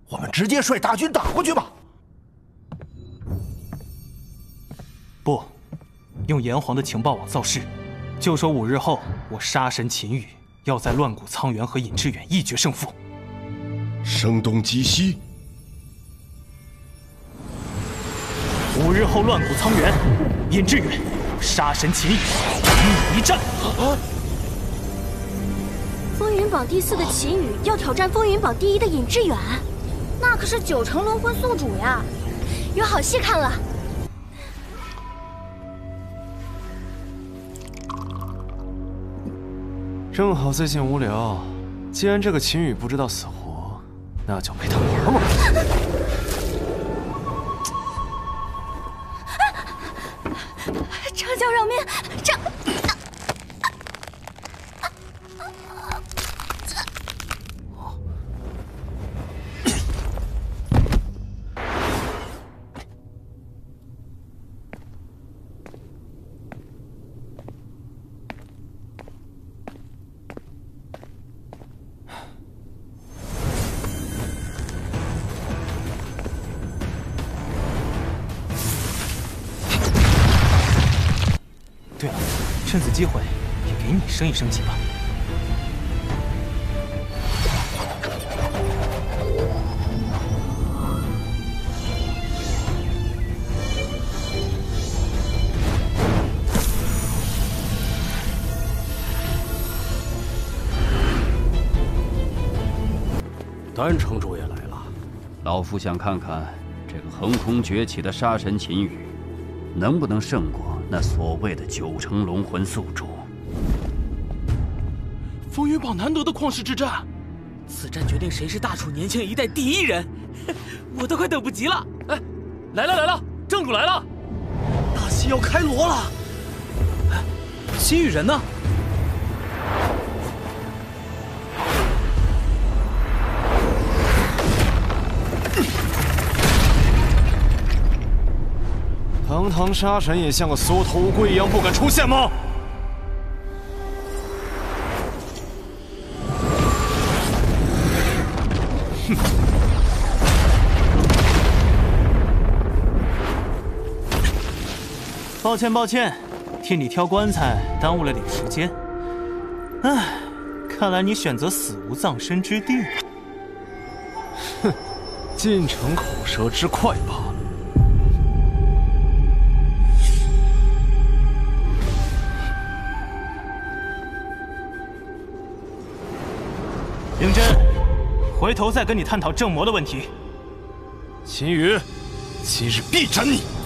我们直接率大军打过去吧。 不，用炎黄的情报网造势，就说5日后我杀神秦羽要在乱谷苍原和尹志远一决胜负。 声东击西。 5日后乱谷苍原，尹志远杀神秦羽与你一战。 风云榜第4的秦羽要挑战风云榜第1的尹志远，那可是9成轮魂宿主呀，有好戏看了。 正好最近无聊，既然这个秦羽不知道死活，那就陪他玩玩。 长江饶命！ 对了，趁此机会也给你升一升级吧。 丹城主也来了， 老夫想看看这个横空崛起的杀神秦羽，能不能胜过那所谓的9成龙魂宿主。 风云榜难得的旷世之战，此战决定谁是大楚年轻一代第1人，我都快等不及了。哎，来了，正主来了，大戏要开锣了。哎，秦羽人呢？ 堂堂杀神也像个缩头乌龟一样不敢出现吗？哼！ 抱歉，替你挑棺材耽误了点时间。唉，看来你选择死无葬身之地。 哼，进城口舌之快罢了。 认真，回头再跟你探讨正魔的问题。 秦羽，今日必斩你！